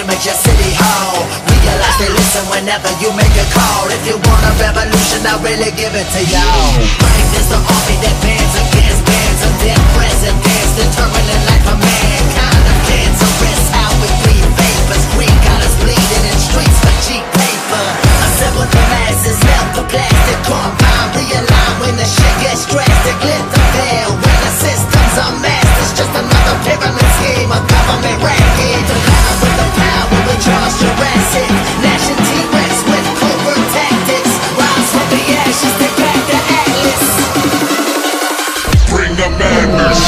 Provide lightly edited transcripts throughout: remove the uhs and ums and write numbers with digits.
image of City Hall. Realize they listen whenever you make a call. If you want a revolution, I'll really give it to y'all. Brain is the army that bands against bands of dead presidents, determining life of mankind of cancerous. How we breathe vapors, green got us bleeding in streets for cheap paper. Assemble the masses, melt the plastic, combine, realign when the shit gets drastic. Lift the veil when the systems are masked. It's just another pyramid scheme, a government racket. The power with the power, we charge Jurassic. Gnashing T-Rex with covert tactics. Rise from the ashes, they back the Atlas. Bring the madness.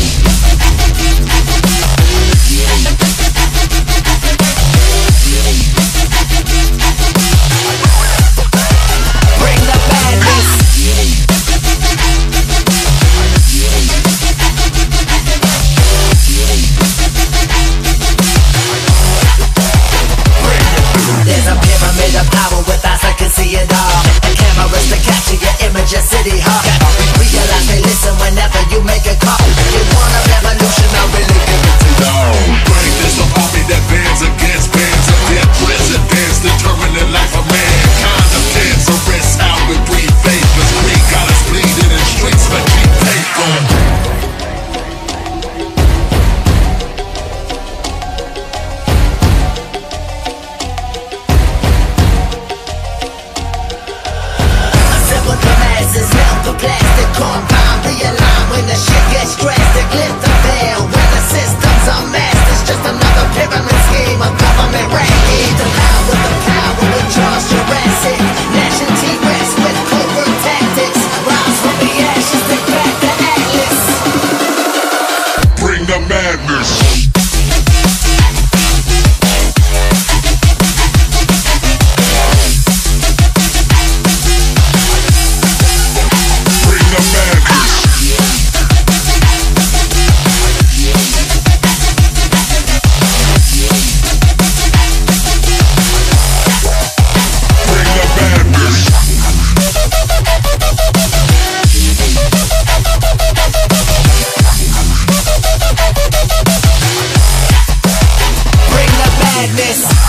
Just City Hall. Realize they listen whenever you make a call. If you want a revolution, I'll really give it to y'all. Brain is the army that bands against bands of dead presidents, determining life of mankind of cancerous. How we breathe vapors, green got us bleeding in streets for cheap paper. Melt the plastic, combine, realign when the shit gets drastic. Lift the veil when the systems are masked. It's just another pyramid scheme, a government racket. The power with the power, we charge Jurassic. Gnashing T-Rex with covert tactics. Rise from the ashes, they back the Atlas. Bring the madness. Bring the madness.